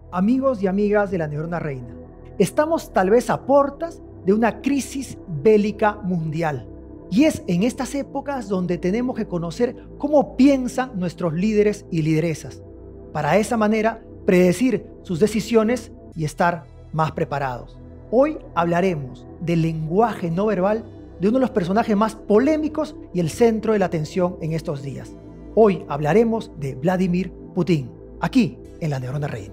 Amigos y amigas de la Neurona Reina, estamos tal vez a portas de una crisis bélica mundial. Y es en estas épocas donde tenemos que conocer cómo piensan nuestros líderes y lideresas, para de esa manera predecir sus decisiones y estar más preparados. Hoy hablaremos del lenguaje no verbal de uno de los personajes más polémicos y el centro de la atención en estos días. Hoy hablaremos de Vladimir Putin, aquí en la Neurona Reina.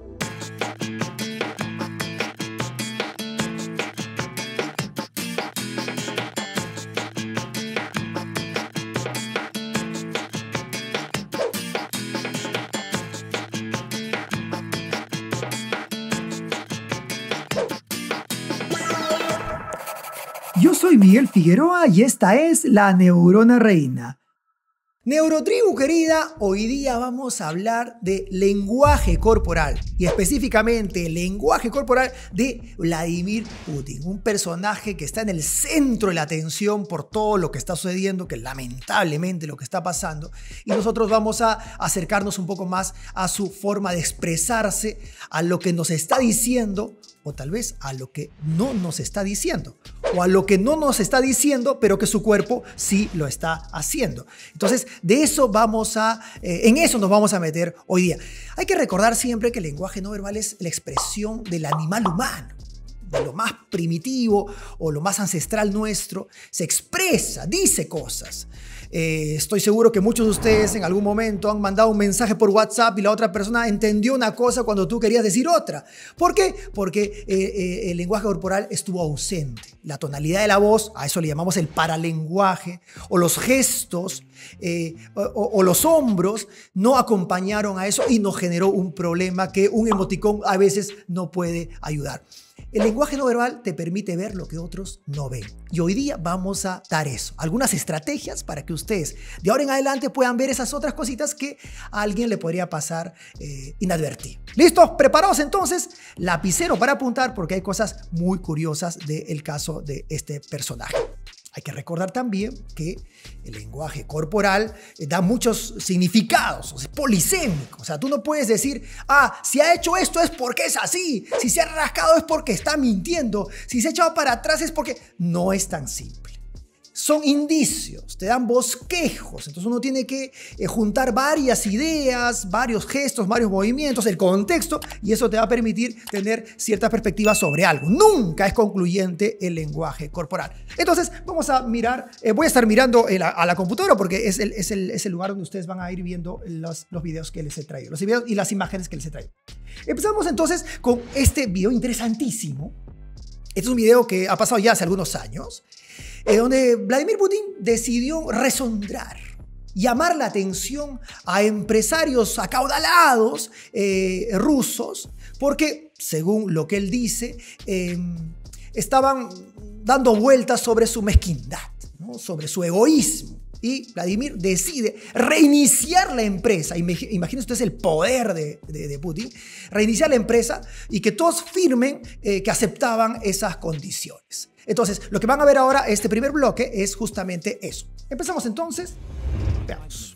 Yo soy Miguel Figueroa y esta es la Neurona Reina. Neurotribu querida, hoy día vamos a hablar de lenguaje corporal y específicamente el lenguaje corporal de Vladimir Putin, un personaje que está en el centro de la atención por todo lo que está sucediendo, que lamentablemente lo que está pasando, y nosotros vamos a acercarnos un poco más a su forma de expresarse, a lo que nos está diciendo o tal vez a lo que no nos está diciendo, o a lo que no nos está diciendo, pero que su cuerpo sí lo está haciendo. Entonces, de eso en eso nos vamos a meter hoy día. Hay que recordar siempre que el lenguaje no verbal es la expresión del animal humano, de lo más primitivo o lo más ancestral nuestro, se expresa, dice cosas. Estoy seguro que muchos de ustedes en algún momento han mandado un mensaje por WhatsApp y la otra persona entendió una cosa cuando tú querías decir otra. ¿Por qué? Porque el lenguaje corporal estuvo ausente. La tonalidad de la voz, a eso le llamamos el paralenguaje, o los gestos o los hombros no acompañaron a eso y nos generó un problema que un emoticón a veces no puede ayudar. El lenguaje no verbal te permite ver lo que otros no ven. Y hoy día vamos a dar eso. Algunas estrategias para que ustedes de ahora en adelante puedan ver esas otras cositas que a alguien le podría pasar inadvertido. ¿Listos? ¿Preparados entonces? Lapicero para apuntar porque hay cosas muy curiosas del caso de este personaje. Hay que recordar también que el lenguaje corporal da muchos significados, es polisémico. O sea, tú no puedes decir, si ha hecho esto es porque es así, si se ha rascado es porque está mintiendo, si se ha echado para atrás es porque no es tan simple. Son indicios, te dan bosquejos, entonces uno tiene que juntar varias ideas, varios gestos, varios movimientos, el contexto, y eso te va a permitir tener cierta perspectiva sobre algo. Nunca es concluyente el lenguaje corporal. Entonces vamos a mirar, voy a estar mirando a la computadora porque es el lugar donde ustedes van a ir viendo los videos que les he traído, los videos y las imágenes que les he traído. Empezamos entonces con este video interesantísimo. Este es un video que ha pasado ya hace algunos años, donde Vladimir Putin decidió resondrar, llamar la atención a empresarios acaudalados rusos, porque, según lo que él dice, estaban dando vueltas sobre su mezquindad, ¿no? Sobre su egoísmo. Y Vladimir decide reiniciar la empresa. Imagínense ustedes el poder de Putin. Reiniciar la empresa y que todos firmen que aceptaban esas condiciones. Entonces, lo que van a ver ahora, este primer bloque, es justamente eso. Empezamos entonces. Veamos.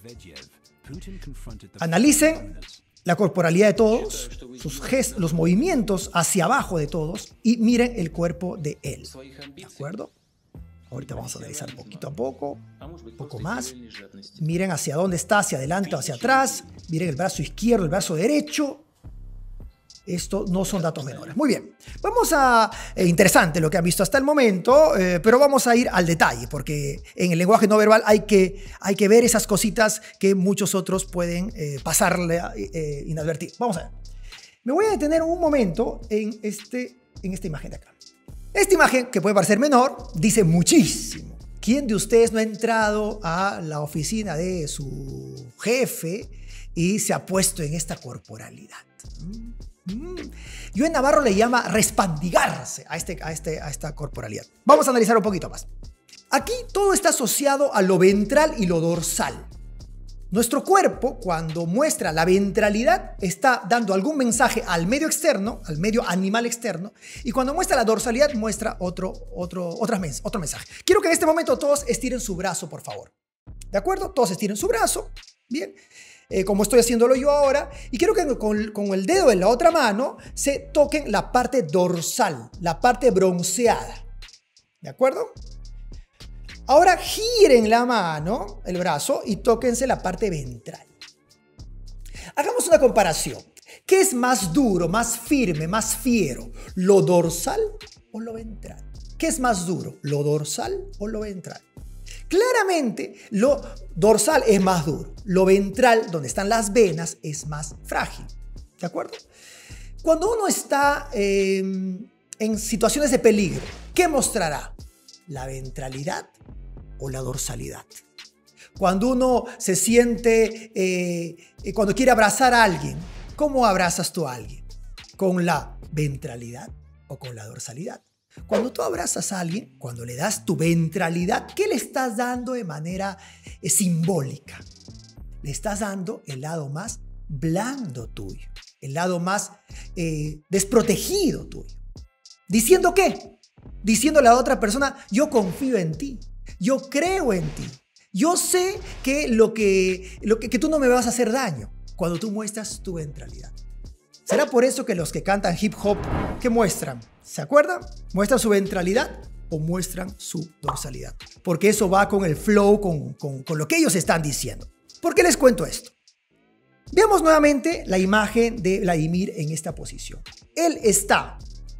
Analicen la corporalidad de todos, sus gestos, los movimientos hacia abajo de todos y miren el cuerpo de él. ¿De acuerdo? Ahorita vamos a analizar poquito a poco, un poco más. Miren hacia dónde está, hacia adelante o hacia atrás. Miren el brazo izquierdo, el brazo derecho. Esto no son datos menores. Muy bien. Vamos a... interesante lo que han visto hasta el momento, pero vamos a ir al detalle, porque en el lenguaje no verbal hay que ver esas cositas que muchos otros pueden pasarle inadvertido. Vamos a ver. Me voy a detener un momento en esta imagen de acá. Esta imagen, que puede parecer menor, dice muchísimo. ¿Quién de ustedes no ha entrado a la oficina de su jefe y se ha puesto en esta corporalidad? Yo en Navarro le llama respandigarse a esta corporalidad. Vamos a analizar un poquito más. Aquí todo está asociado a lo ventral y lo dorsal. Nuestro cuerpo, cuando muestra la ventralidad, está dando algún mensaje al medio externo, al medio animal externo, y cuando muestra la dorsalidad, muestra otro mensaje. Quiero que en este momento todos estiren su brazo, por favor. ¿De acuerdo? Todos estiren su brazo. Bien. como estoy haciéndolo yo ahora, y quiero que con el dedo en la otra mano se toquen la parte dorsal, la parte bronceada. ¿De acuerdo? Ahora giren la mano, el brazo, y tóquense la parte ventral. Hagamos una comparación. ¿Qué es más duro, más firme, más fiero? ¿Lo dorsal o lo ventral? ¿Qué es más duro? ¿Lo dorsal o lo ventral? Claramente, lo dorsal es más duro. Lo ventral, donde están las venas, es más frágil. ¿De acuerdo? Cuando uno está en situaciones de peligro, ¿qué mostrará? ¿La ventralidad o la dorsalidad? Cuando uno se siente, cuando quiere abrazar a alguien, ¿cómo abrazas tú a alguien? ¿Con la ventralidad o con la dorsalidad? Cuando tú abrazas a alguien, cuando le das tu ventralidad, ¿qué le estás dando de manera simbólica? Le estás dando el lado más blando tuyo, el lado más desprotegido tuyo. ¿Diciendo qué? Diciéndole a otra persona, yo confío en ti, yo creo en ti, yo sé que tú no me vas a hacer daño cuando tú muestras tu ventralidad. ¿Será por eso que los que cantan hip hop, qué muestran? ¿Se acuerdan? ¿Muestran su ventralidad o muestran su dorsalidad? Porque eso va con el flow, con lo que ellos están diciendo. ¿Por qué les cuento esto? Veamos nuevamente la imagen de Vladimir en esta posición. Él está...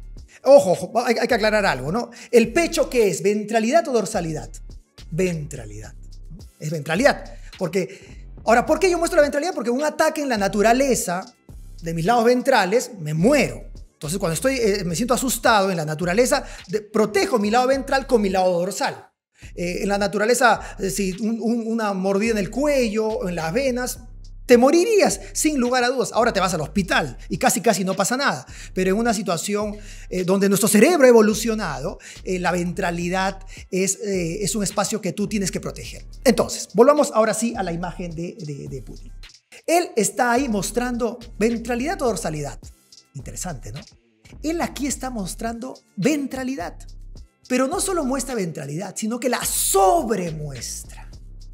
Ojo, hay que aclarar algo, ¿no? ¿El pecho qué es? ¿Ventralidad o dorsalidad? Ventralidad. Es ventralidad. Ahora, ¿por qué yo muestro la ventralidad? Porque un ataque en la naturaleza de mis lados ventrales, me muero. Entonces, cuando me siento asustado en la naturaleza, protejo mi lado ventral con mi lado dorsal. En la naturaleza, si una mordida en el cuello o en las venas, te morirías sin lugar a dudas. Ahora te vas al hospital y casi no pasa nada. Pero en una situación donde nuestro cerebro ha evolucionado, la ventralidad es un espacio que tú tienes que proteger. Entonces, volvamos ahora sí a la imagen de Putin. Él está ahí mostrando ventralidad o dorsalidad. Interesante, ¿no? Él aquí está mostrando ventralidad. Pero no solo muestra ventralidad, sino que la sobremuestra.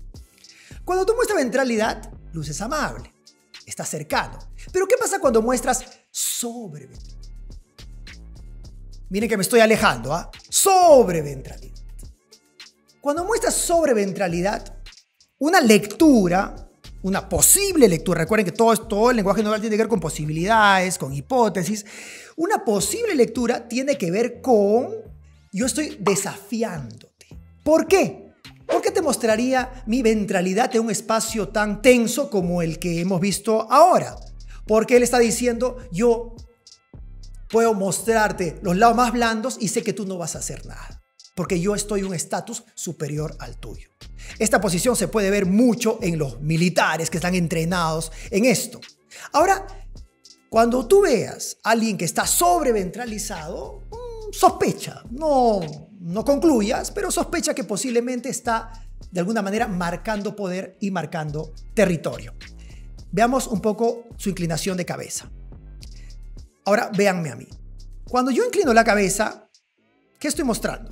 Cuando tú muestras ventralidad, luces amable, estás cercano. Pero ¿qué pasa cuando muestras sobreventralidad? Miren que me estoy alejando, ¿ah? Sobreventralidad. Cuando muestras sobreventralidad, una lectura, una posible lectura, recuerden que todo el lenguaje no verbal tiene que ver con posibilidades, con hipótesis. Una posible lectura tiene que ver con yo estoy desafiándote. ¿Por qué? ¿Por qué te mostraría mi ventralidad en un espacio tan tenso como el que hemos visto ahora? Porque él está diciendo, yo puedo mostrarte los lados más blandos y sé que tú no vas a hacer nada. Porque yo estoy en un estatus superior al tuyo. Esta posición se puede ver mucho en los militares que están entrenados en esto. Ahora, cuando tú veas a alguien que está sobreventralizado, sospecha, no concluyas, pero sospecha que posiblemente está de alguna manera marcando poder y marcando territorio. Veamos un poco su inclinación de cabeza. Ahora véanme a mí. Cuando yo inclino la cabeza, ¿qué estoy mostrando?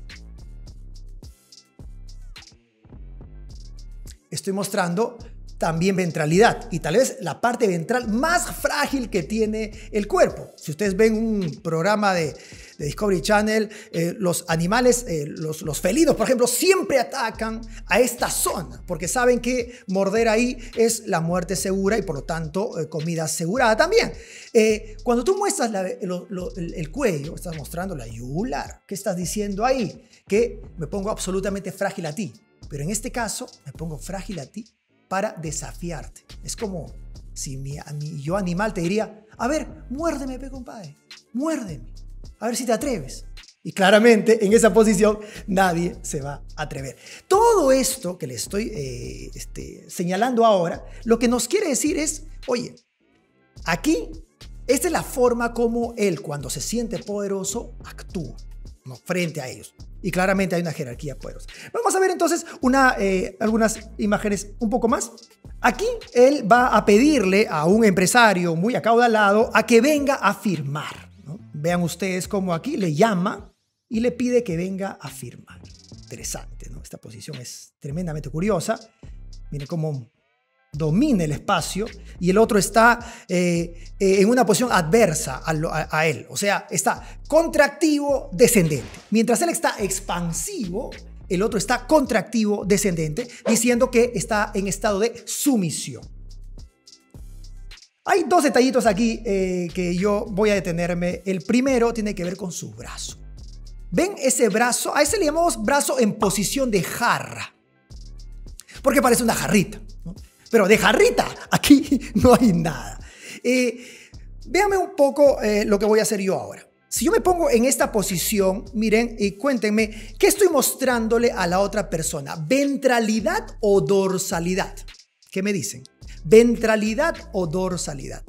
Estoy mostrando también ventralidad y tal vez la parte ventral más frágil que tiene el cuerpo. Si ustedes ven un programa de Discovery Channel, los animales, los felinos, por ejemplo, siempre atacan a esta zona porque saben que morder ahí es la muerte segura y por lo tanto comida asegurada también. Cuando tú muestras el cuello, estás mostrando la yugular. ¿Qué estás diciendo ahí? Que me pongo absolutamente frágil a ti. Pero en este caso, me pongo frágil a ti para desafiarte. Es como si yo animal te diría, a ver, muérdeme, compadre, muérdeme, a ver si te atreves. Y claramente en esa posición nadie se va a atrever. Todo esto que le estoy señalando ahora, lo que nos quiere decir es, oye, aquí, esta es la forma como él, cuando se siente poderoso, actúa, ¿no? Frente a ellos. Y claramente hay una jerarquía poderosa. Vamos a ver entonces algunas imágenes un poco más. Aquí él va a pedirle a un empresario muy acaudalado a que venga a firmar, ¿no? Vean ustedes cómo aquí le llama y le pide que venga a firmar. Interesante, ¿no? Esta posición es tremendamente curiosa. Miren cómo domina el espacio y el otro está en una posición adversa a él. O sea, está contractivo, descendente. Mientras él está expansivo, el otro está contractivo, descendente, diciendo que está en estado de sumisión. Hay dos detallitos aquí que yo voy a detenerme. El primero tiene que ver con su brazo. ¿Ven ese brazo? A ese le llamamos brazo en posición de jarra, porque parece una jarrita, ¿no? Pero de jarrita aquí no hay nada. Véanme un poco lo que voy a hacer yo ahora. Si yo me pongo en esta posición, miren y cuéntenme, ¿qué estoy mostrándole a la otra persona? ¿Ventralidad o dorsalidad? ¿Qué me dicen? ¿Ventralidad o dorsalidad?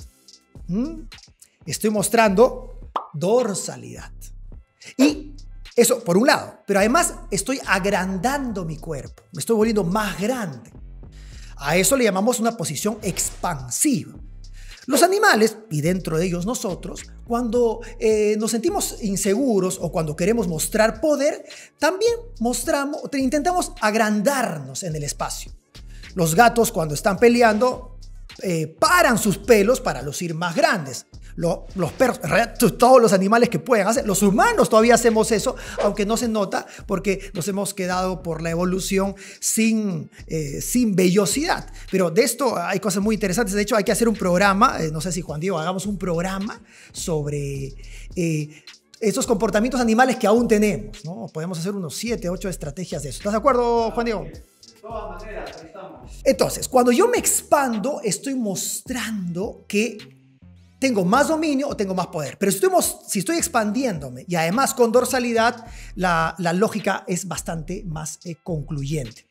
Estoy mostrando dorsalidad. Y eso por un lado, pero además estoy agrandando mi cuerpo, me estoy volviendo más grande. A eso le llamamos una posición expansiva. Los animales, y dentro de ellos nosotros, cuando nos sentimos inseguros o cuando queremos mostrar poder, también intentamos agrandarnos en el espacio. Los gatos, cuando están peleando, paran sus pelos para lucir más grandes. Los perros, todos los animales que pueden hacer. Los humanos todavía hacemos eso, aunque no se nota porque nos hemos quedado por la evolución sin vellosidad. Pero de esto hay cosas muy interesantes. De hecho, hay que hacer un programa, no sé si Juan Diego hagamos un programa sobre esos comportamientos animales que aún tenemos, ¿no? Podemos hacer unos 7, 8 estrategias de eso. ¿Estás de acuerdo, Juan Diego? De todas maneras, ahí estamos. Entonces, cuando yo me expando, estoy mostrando que tengo más dominio o tengo más poder. Pero si estoy expandiéndome y además con dorsalidad, la lógica es bastante más concluyente.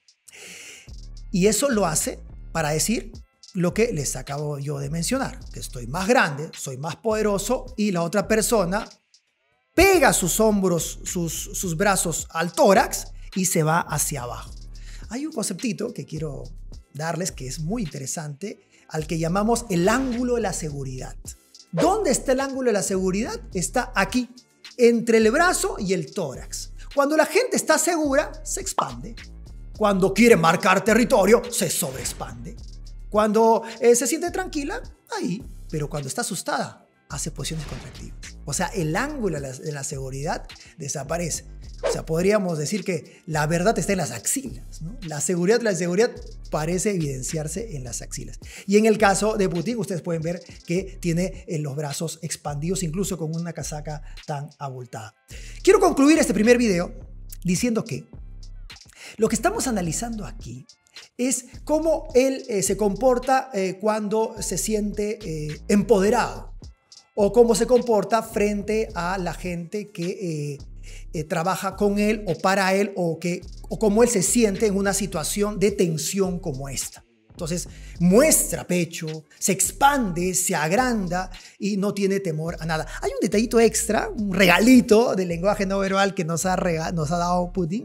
Y eso lo hace para decir lo que les acabo yo de mencionar, que estoy más grande, soy más poderoso y la otra persona pega sus hombros, sus brazos al tórax y se va hacia abajo. Hay un conceptito que quiero darles que es muy interesante, al que llamamos el ángulo de la seguridad. ¿Dónde está el ángulo de la seguridad? Está aquí, entre el brazo y el tórax. Cuando la gente está segura, se expande. Cuando quiere marcar territorio, se sobreexpande. Cuando se siente tranquila, ahí. Pero cuando está asustada, hace posiciones contractivas. O sea, el ángulo de la seguridad desaparece. O sea, podríamos decir que la verdad está en las axilas, ¿no? La seguridad parece evidenciarse en las axilas. Y en el caso de Putin, ustedes pueden ver que tiene los brazos expandidos, incluso con una casaca tan abultada. Quiero concluir este primer video diciendo que lo que estamos analizando aquí es cómo él se comporta cuando se siente empoderado, o cómo se comporta frente a la gente que trabaja con él o para él, o cómo él se siente en una situación de tensión como esta. Entonces muestra pecho, se expande, se agranda y no tiene temor a nada. Hay un detallito extra, un regalito del lenguaje no verbal que nos ha dado Putin.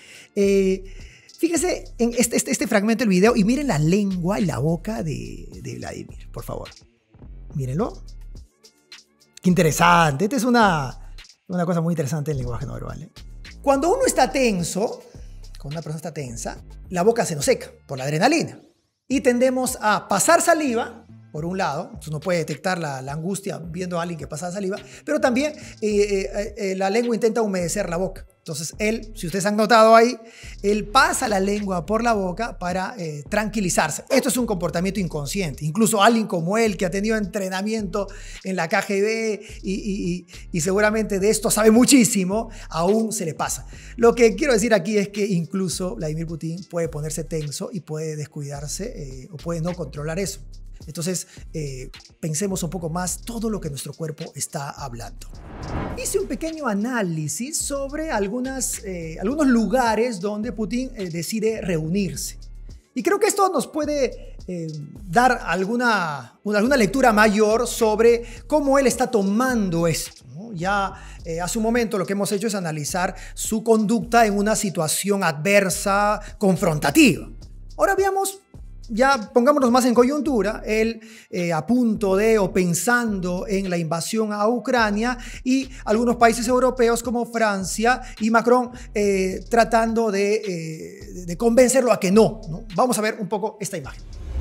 Fíjese en este fragmento del video y miren la lengua y la boca de Vladimir, por favor. Mírenlo. Qué interesante. Esta es una cosa muy interesante del lenguaje no verbal, ¿eh? Cuando uno está tenso, cuando una persona está tensa, la boca se nos seca por la adrenalina y tendemos a pasar saliva, por un lado. Entonces uno puede detectar la angustia viendo a alguien que pasa saliva, pero también la lengua intenta humedecer la boca. Entonces él, si ustedes han notado ahí, él pasa la lengua por la boca para tranquilizarse. Esto es un comportamiento inconsciente. Incluso alguien como él, que ha tenido entrenamiento en la KGB y seguramente de esto sabe muchísimo, aún se le pasa. Lo que quiero decir aquí es que incluso Vladimir Putin puede ponerse tenso y puede descuidarse o puede no controlar eso. Entonces, pensemos un poco más todo lo que nuestro cuerpo está hablando. Hice un pequeño análisis sobre algunos lugares donde Putin decide reunirse. Y creo que esto nos puede dar alguna lectura mayor sobre cómo él está tomando esto, ¿no? Ya hace un momento lo que hemos hecho es analizar su conducta en una situación adversa, confrontativa. Ahora veamos. Ya pongámonos más en coyuntura, él a punto de o pensando en la invasión a Ucrania y algunos países europeos como Francia y Macron tratando de convencerlo a que no. Vamos a ver un poco esta imagen.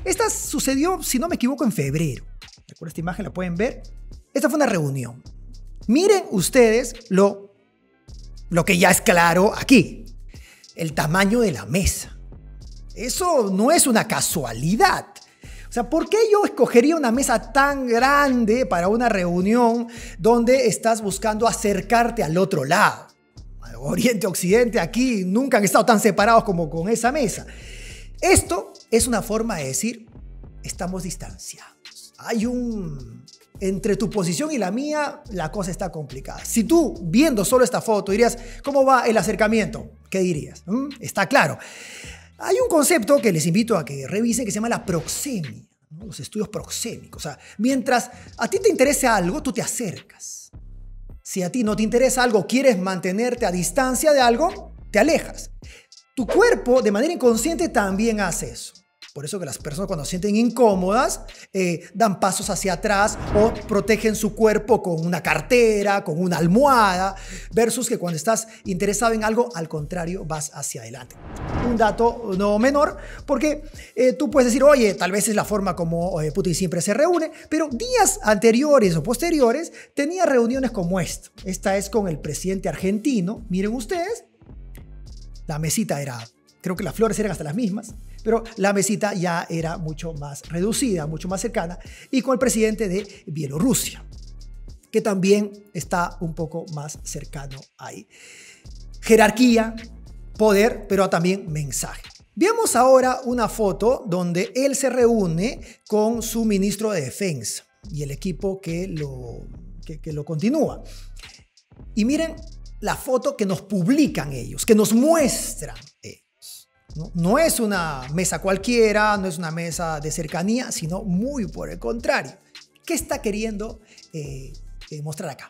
Esta sucedió, si no me equivoco, en febrero. ¿Recuerda esta imagen? ¿La pueden ver? Esta fue una reunión. Miren ustedes lo que ya es claro aquí. El tamaño de la mesa. Eso no es una casualidad. O sea, ¿por qué yo escogería una mesa tan grande para una reunión donde estás buscando acercarte al otro lado? Oriente, Occidente, aquí nunca han estado tan separados como con esa mesa. Esto es una forma de decir, estamos distanciados. Entre tu posición y la mía, la cosa está complicada. Si tú, viendo solo esta foto, dirías, ¿cómo va el acercamiento? ¿Qué dirías? Está claro. Hay un concepto que les invito a que revisen que se llama la proxemia, ¿no? Los estudios proxémicos. O sea, mientras a ti te interese algo, tú te acercas. Si a ti no te interesa algo, quieres mantenerte a distancia de algo, te alejas. Tu cuerpo, de manera inconsciente, también hace eso. Por eso que las personas cuando se sienten incómodas dan pasos hacia atrás o protegen su cuerpo con una cartera, con una almohada, versus que cuando estás interesado en algo, al contrario, vas hacia adelante. Un dato no menor, porque tú puedes decir, oye, tal vez es la forma como Putin siempre se reúne, pero días anteriores o posteriores tenía reuniones como esta. Esta es con el presidente argentino. Miren ustedes, la mesita era, creo que las flores eran hasta las mismas, pero la mesita ya era mucho más reducida, mucho más cercana, y con el presidente de Bielorrusia, que también está un poco más cercano ahí. Jerarquía, poder, pero también mensaje. Veamos ahora una foto donde él se reúne con su ministro de Defensa y el equipo que lo continúa. Y miren la foto que nos publican ellos, que nos muestran ellos. No es una mesa cualquiera, no es una mesa de cercanía, sino muy por el contrario. ¿Qué está queriendo mostrar acá?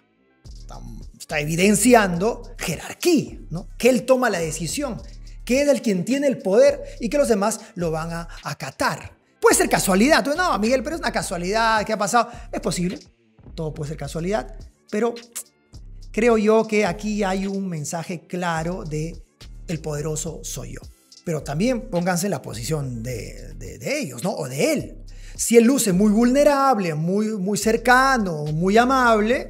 Está evidenciando jerarquía, ¿no? Que él toma la decisión, que es el quien tiene el poder y que los demás lo van a acatar. Puede ser casualidad. No, Miguel, pero es una casualidad. ¿Qué ha pasado? Es posible. Todo puede ser casualidad. Pero creo yo que aquí hay un mensaje claro de el poderoso soy yo. Pero también pónganse en la posición de ellos, ¿no? O de él. Si él luce muy vulnerable, muy cercano, muy amable,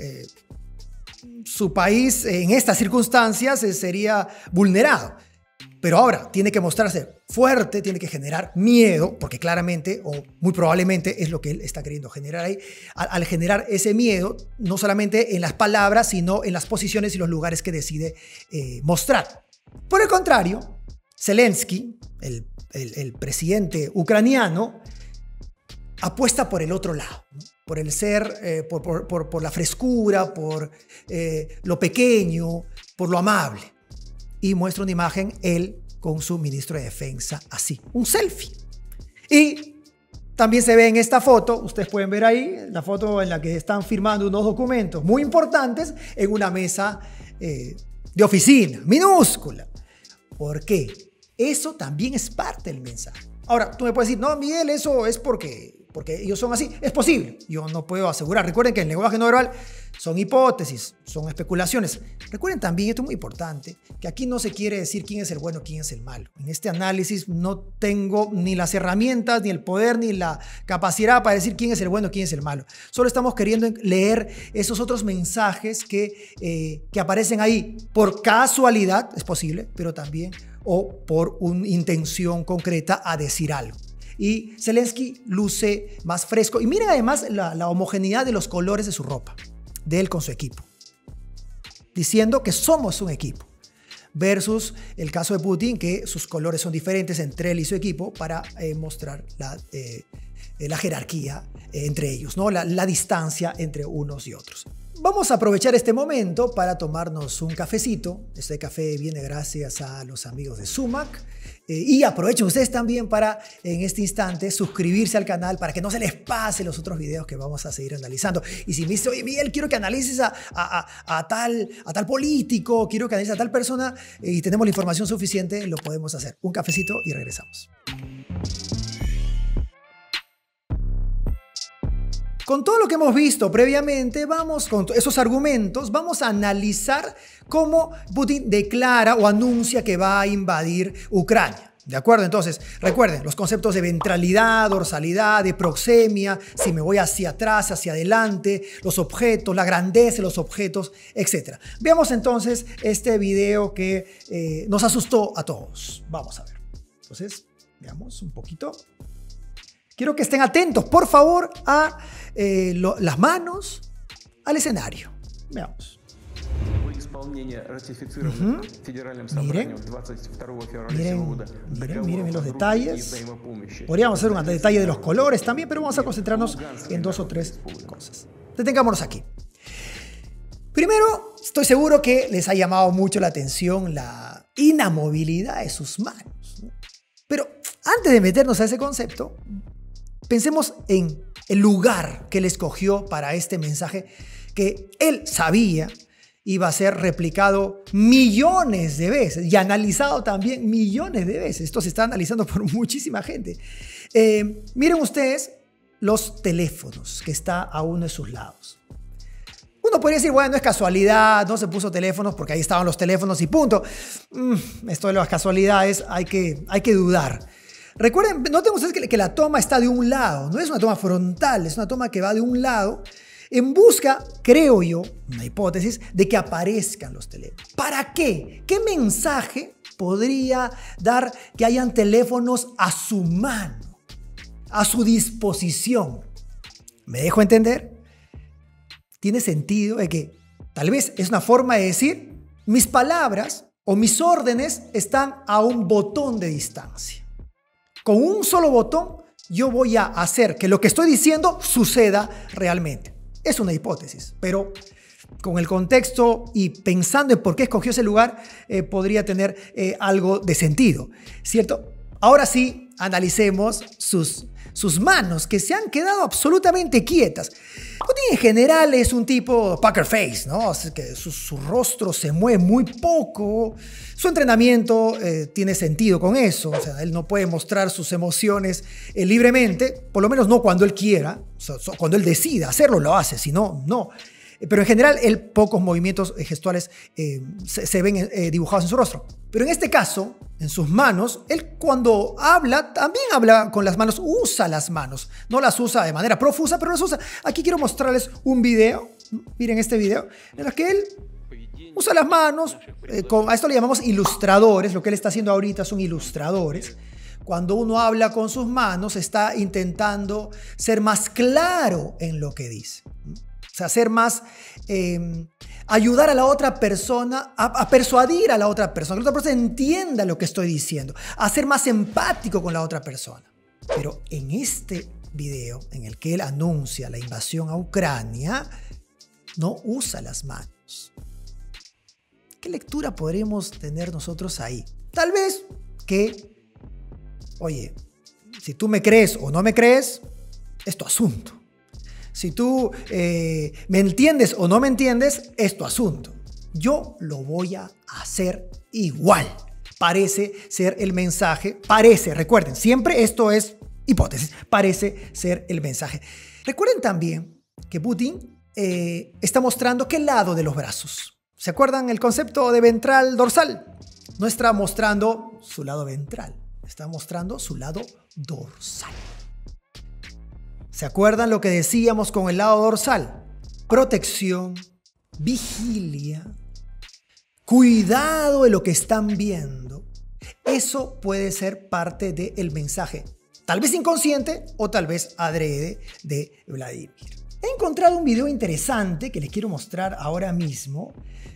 su país en estas circunstancias sería vulnerado. Pero ahora tiene que mostrarse fuerte, tiene que generar miedo, porque claramente o muy probablemente es lo que él está queriendo generar ahí. Al generar ese miedo, no solamente en las palabras, sino en las posiciones y los lugares que decide mostrar. Por el contrario, Zelensky, el presidente ucraniano, apuesta por el otro lado, ¿no? Por el ser, por la frescura, por lo pequeño, por lo amable. Y muestra una imagen, él con su ministro de Defensa, así, un selfie. Y también se ve en esta foto, ustedes pueden ver ahí, la foto en la que están firmando unos documentos muy importantes en una mesa de oficina, minúscula. ¿Por qué? Eso también es parte del mensaje. Ahora, tú me puedes decir, no, Miguel, eso es porque ellos son así. Es posible. Yo no puedo asegurar. Recuerden que el lenguaje no verbal son hipótesis, son especulaciones. Recuerden también, esto es muy importante, que aquí no se quiere decir quién es el bueno, quién es el malo. En este análisis no tengo ni las herramientas, ni el poder, ni la capacidad para decir quién es el bueno, quién es el malo. Solo estamos queriendo leer esos otros mensajes que aparecen ahí por casualidad, es posible, pero también o por una intención concreta a decir algo. Y Zelensky luce más fresco. Y miren además la homogeneidad de los colores de su ropa, de él con su equipo, diciendo que somos un equipo. Versus el caso de Putin, que sus colores son diferentes entre él y su equipo para mostrar la jerarquía entre ellos, ¿no? La distancia entre unos y otros. Vamos a aprovechar este momento para tomarnos un cafecito. Este café viene gracias a los amigos de Sumac. Y aprovechen ustedes también para, en este instante, suscribirse al canal para que no se les pase los otros videos que vamos a seguir analizando. Y si me dice, oye, Miguel, quiero que analices a tal político, quiero que analices a tal persona y tenemos la información suficiente, lo podemos hacer. Un cafecito y regresamos. Con todo lo que hemos visto previamente, con esos argumentos, vamos a analizar cómo Putin declara o anuncia que va a invadir Ucrania. ¿De acuerdo? Entonces, recuerden los conceptos de ventralidad, dorsalidad, de proxemia, si me voy hacia atrás, hacia adelante, los objetos, la grandeza de los objetos, etc. Veamos entonces este video que nos asustó a todos. Vamos a ver. Entonces, veamos un poquito. Quiero que estén atentos, por favor, a las manos al escenario. Veamos. Miren los detalles. Podríamos hacer un detalle de los colores también, pero vamos a concentrarnos en 2 o 3 cosas. Detengámonos aquí. Primero, estoy seguro que les ha llamado mucho la atención la inamovilidad de sus manos, ¿no? Pero antes de meternos a ese concepto, pensemos en el lugar que él escogió para este mensaje que él sabía iba a ser replicado millones de veces y analizado también millones de veces. Esto se está analizando por muchísima gente. Miren ustedes los teléfonos que está a uno de sus lados. Uno podría decir, bueno, no es casualidad, no se puso teléfonos porque ahí estaban los teléfonos y punto. Esto de las casualidades hay que dudar. Recuerden, noten ustedes que la toma está de un lado, no es una toma frontal, es una toma que va de un lado en busca, creo yo, una hipótesis, de que aparezcan los teléfonos. ¿Para qué? ¿Qué mensaje podría dar que hayan teléfonos a su mano, a su disposición? ¿Me dejo entender? Tiene sentido de que tal vez es una forma de decir, mis palabras o mis órdenes están a un botón de distancia. Con un solo botón yo voy a hacer que lo que estoy diciendo suceda realmente. Es una hipótesis, pero con el contexto y pensando en por qué escogió ese lugar, podría tener algo de sentido, ¿cierto? Ahora sí, analicemos sus manos, que se han quedado absolutamente quietas. Putin en general es un tipo poker face, ¿no? Así que su rostro se mueve muy poco. Su entrenamiento tiene sentido con eso. O sea, él no puede mostrar sus emociones libremente, por lo menos no cuando él quiera. O sea, cuando él decida hacerlo, lo hace, si no, no. Pero en general, pocos movimientos gestuales se ven dibujados en su rostro. Pero en este caso, en sus manos, él cuando habla, también habla con las manos, usa las manos. No las usa de manera profusa, pero las usa. Aquí quiero mostrarles un video, miren este video, en el que él usa las manos, a esto le llamamos ilustradores, lo que él está haciendo ahorita son ilustradores. Cuando uno habla con sus manos, está intentando ser más claro en lo que dice. O sea, ser más, ayudar a la otra persona, a persuadir a la otra persona, que la otra persona entienda lo que estoy diciendo, a ser más empático con la otra persona. Pero en este video, en el que él anuncia la invasión a Ucrania, no usa las manos. ¿Qué lectura podríamos tener nosotros ahí? Tal vez que, oye, si tú me crees o no me crees, es tu asunto. Si tú me entiendes o no me entiendes, es tu asunto. Yo lo voy a hacer igual. Parece ser el mensaje. Parece, recuerden, siempre esto es hipótesis. Parece ser el mensaje. Recuerden también que Putin está mostrando qué lado de los brazos. ¿Se acuerdan el concepto de ventral dorsal? No está mostrando su lado ventral. Está mostrando su lado dorsal. ¿Se acuerdan lo que decíamos con el lado dorsal? Protección, vigilia, cuidado de lo que están viendo. Eso puede ser parte del mensaje, tal vez inconsciente o tal vez adrede de Vladimir. He encontrado un video interesante que les quiero mostrar ahora mismo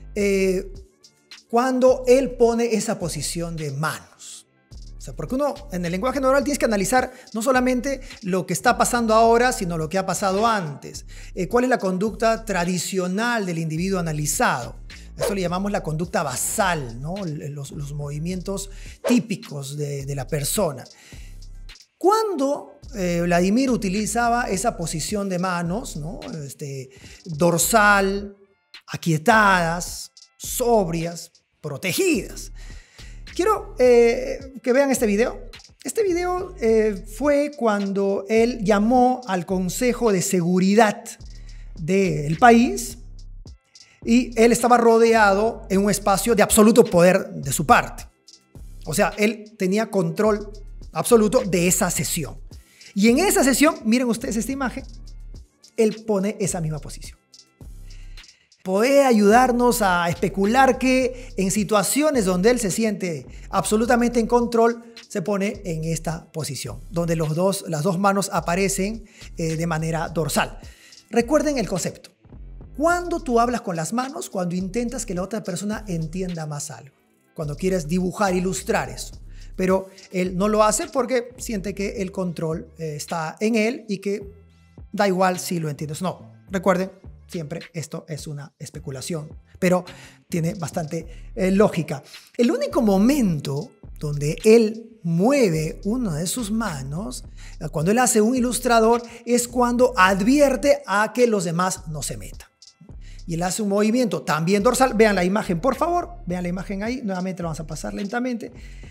cuando él pone esa posición de manos. O sea, porque uno en el lenguaje no oral tienes que analizar no solamente lo que está pasando ahora, sino lo que ha pasado antes. ¿Cuál es la conducta tradicional del individuo analizado? Eso le llamamos la conducta basal, ¿no? Los movimientos típicos de la persona. Cuando Vladimir utilizaba esa posición de manos, ¿no? Dorsal, aquietadas, sobrias, protegidas. Quiero que vean este video. Este video fue cuando él llamó al Consejo de Seguridad del país y él estaba rodeado en un espacio de absoluto poder de su parte. O sea, él tenía control absoluto de esa sesión. Y en esa sesión, miren ustedes esta imagen, él pone esa misma posición. Puede ayudarnos a especular que en situaciones donde él se siente absolutamente en control, se pone en esta posición, donde las dos manos aparecen de manera dorsal. Recuerden el concepto. Cuando tú hablas con las manos, cuando intentas que la otra persona entienda más algo, cuando quieres dibujar, ilustrar eso. Pero él no lo hace porque siente que el control está en él y que da igual si lo entiendes o no. Recuerden, siempre esto es una especulación, pero tiene bastante lógica. El único momento donde él mueve una de sus manos, cuando él hace un ilustrador, es cuando advierte a que los demás no se metan. Y él hace un movimiento también dorsal. Vean la imagen, por favor. Vean la imagen ahí. Nuevamente lo vamos a pasar lentamente.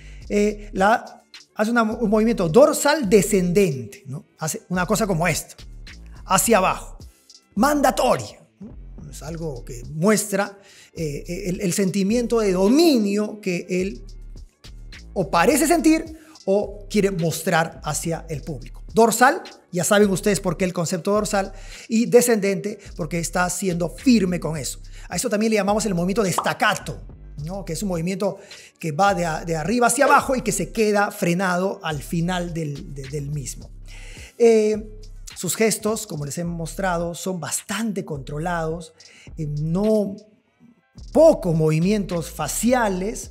Hace un movimiento dorsal descendente, ¿no? Hace una cosa como esta, hacia abajo. Mandatorio. Es algo que muestra el sentimiento de dominio que él o parece sentir o quiere mostrar hacia el público. Dorsal, ya saben ustedes por qué el concepto dorsal, y descendente porque está siendo firme con eso. A eso también le llamamos el movimiento de staccato, ¿no? Que es un movimiento que va de arriba hacia abajo y que se queda frenado al final del mismo. Sus gestos, como les he mostrado, son bastante controlados, no pocos movimientos faciales,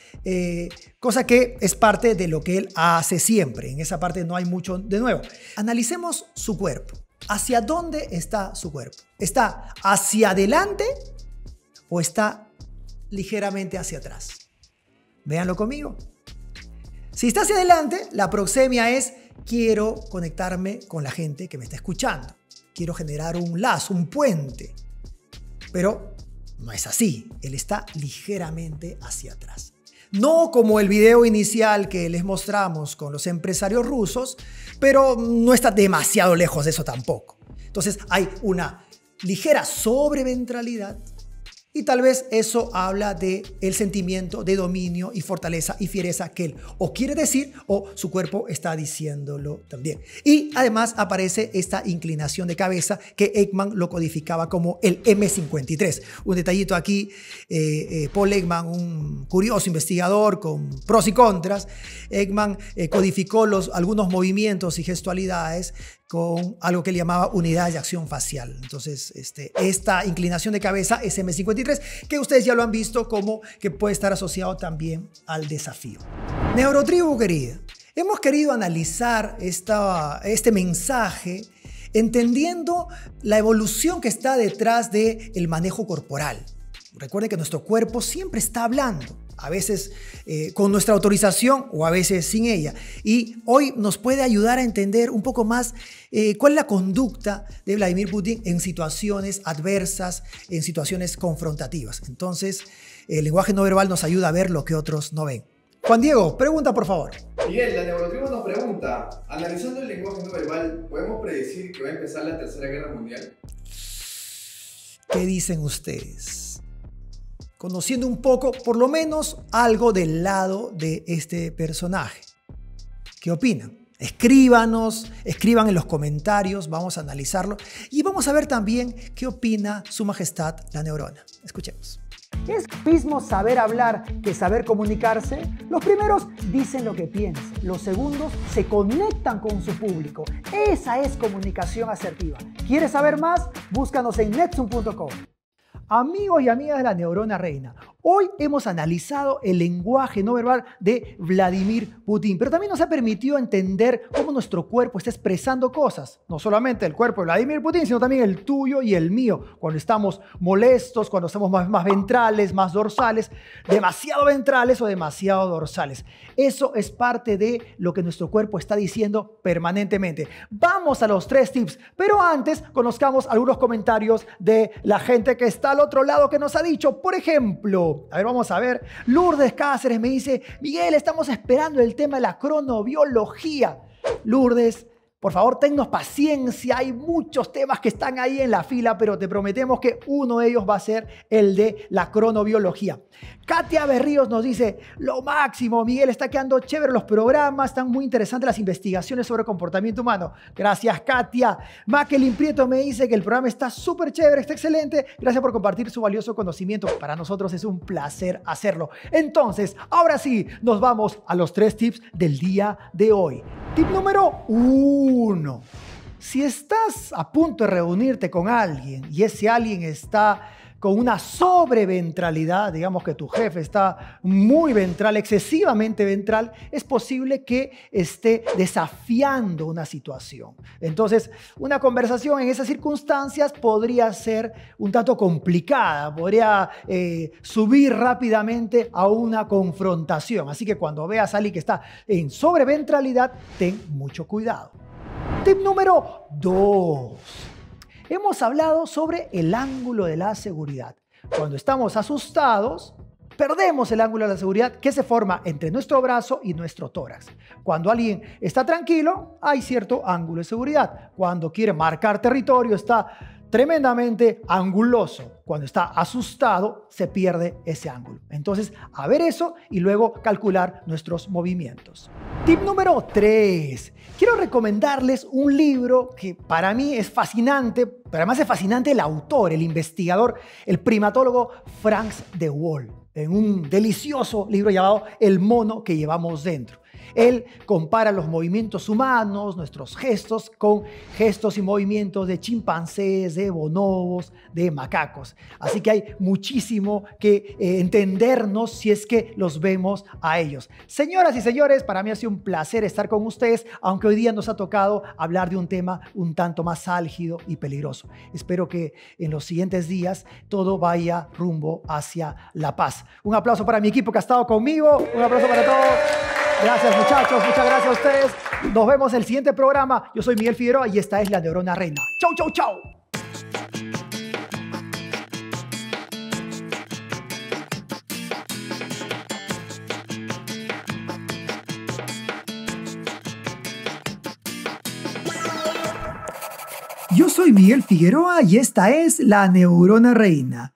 cosa que es parte de lo que él hace siempre. En esa parte no hay mucho de nuevo. Analicemos su cuerpo. ¿Hacia dónde está su cuerpo? ¿Está hacia adelante o está ligeramente hacia atrás? Véanlo conmigo. Si está hacia adelante, la proxemia es: quiero conectarme con la gente que me está escuchando. Quiero generar un lazo, un puente. Pero no es así. Él está ligeramente hacia atrás. No como el video inicial que les mostramos con los empresarios rusos, pero no está demasiado lejos de eso tampoco. Entonces hay una ligera sobreventralidad y tal vez eso habla de el sentimiento de dominio y fortaleza y fiereza que él o quiere decir o su cuerpo está diciéndolo también. Y además aparece esta inclinación de cabeza que Ekman lo codificaba como el M53. Un detallito aquí, Paul Ekman, un curioso investigador con pros y contras, Ekman codificó algunos movimientos y gestualidades con algo que él llamaba unidades de acción facial. Entonces, esta inclinación de cabeza es M53, que ustedes ya lo han visto como que puede estar asociado también al desafío. Neurotribu querida, hemos querido analizar este mensaje entendiendo la evolución que está detrás del manejo corporal. Recuerden que nuestro cuerpo siempre está hablando, a veces con nuestra autorización o a veces sin ella. Y hoy nos puede ayudar a entender un poco más cuál es la conducta de Vladimir Putin en situaciones adversas, en situaciones confrontativas. Entonces, el lenguaje no verbal nos ayuda a ver lo que otros no ven. Juan Diego, pregunta por favor. Miguel, la Neurotribu nos pregunta: analizando el lenguaje no verbal, ¿podemos predecir que va a empezar la Tercera Guerra Mundial? ¿Qué dicen ustedes? Conociendo un poco, por lo menos, algo del lado de este personaje. ¿Qué opinan? Escríbanos, escriban en los comentarios, vamos a analizarlo y vamos a ver también qué opina Su Majestad la Neurona. Escuchemos. ¿Es lo mismo saber hablar que saber comunicarse? Los primeros dicen lo que piensan, los segundos se conectan con su público. Esa es comunicación asertiva. ¿Quieres saber más? Búscanos en netsum.com. Amigos y amigas de la Neurona Reina, hoy hemos analizado el lenguaje no verbal de Vladimir Putin, pero también nos ha permitido entender cómo nuestro cuerpo está expresando cosas. No solamente el cuerpo de Vladimir Putin, sino también el tuyo y el mío. Cuando estamos molestos, cuando estamos más ventrales, más dorsales, demasiado ventrales o demasiado dorsales. Eso es parte de lo que nuestro cuerpo está diciendo permanentemente. Vamos a los 3 tips, pero antes conozcamos algunos comentarios de la gente que está al otro lado que nos ha dicho. Por ejemplo, a ver, vamos a ver. Lourdes Cáceres me dice: Miguel, estamos esperando el tema de la cronobiología. Lourdes, Por favor, tennos paciencia. Hay muchos temas que están ahí en la fila, pero te prometemos que uno de ellos va a ser el de la cronobiología. Katia Berríos nos dice, lo máximo, Miguel, está quedando chévere los programas, están muy interesantes las investigaciones sobre comportamiento humano. Gracias, Katia. Maquelin Prieto me dice que el programa está súper chévere, está excelente. Gracias por compartir su valioso conocimiento. Para nosotros es un placer hacerlo. Entonces, ahora sí, nos vamos a los 3 tips del día de hoy. Tip número 1. Si estás a punto de reunirte con alguien y ese alguien está con una sobreventralidad, digamos que tu jefe está muy ventral, excesivamente ventral, es posible que esté desafiando una situación. Entonces, una conversación en esas circunstancias podría ser un tanto complicada, podría subir rápidamente a una confrontación. Así que cuando veas a alguien que está en sobreventralidad, ten mucho cuidado. Tip número 2. Hemos hablado sobre el ángulo de la seguridad. Cuando estamos asustados, perdemos el ángulo de la seguridad que se forma entre nuestro brazo y nuestro tórax. Cuando alguien está tranquilo, hay cierto ángulo de seguridad. Cuando quiere marcar territorio, está tremendamente anguloso. Cuando está asustado, se pierde ese ángulo. Entonces, a ver eso y luego calcular nuestros movimientos. Tip número 3. Quiero recomendarles un libro que para mí es fascinante, pero además es fascinante el autor, el investigador, el primatólogo Franz de Waal, en un delicioso libro llamado El mono que llevamos dentro. Él compara los movimientos humanos, nuestros gestos, con gestos y movimientos de chimpancés, de bonobos, de macacos. Así que hay muchísimo que entendernos si es que los vemos a ellos. Señoras y señores, para mí ha sido un placer estar con ustedes, aunque hoy día nos ha tocado hablar de un tema un tanto más álgido y peligroso. Espero que en los siguientes días todo vaya rumbo hacia la paz. Un aplauso para mi equipo que ha estado conmigo. Un aplauso para todos. Gracias, muchachos, muchas gracias a ustedes. Nos vemos en el siguiente programa. Yo soy Miguel Figueroa y esta es La Neurona Reina. ¡Chau, chau, chau! Yo soy Miguel Figueroa y esta es La Neurona Reina.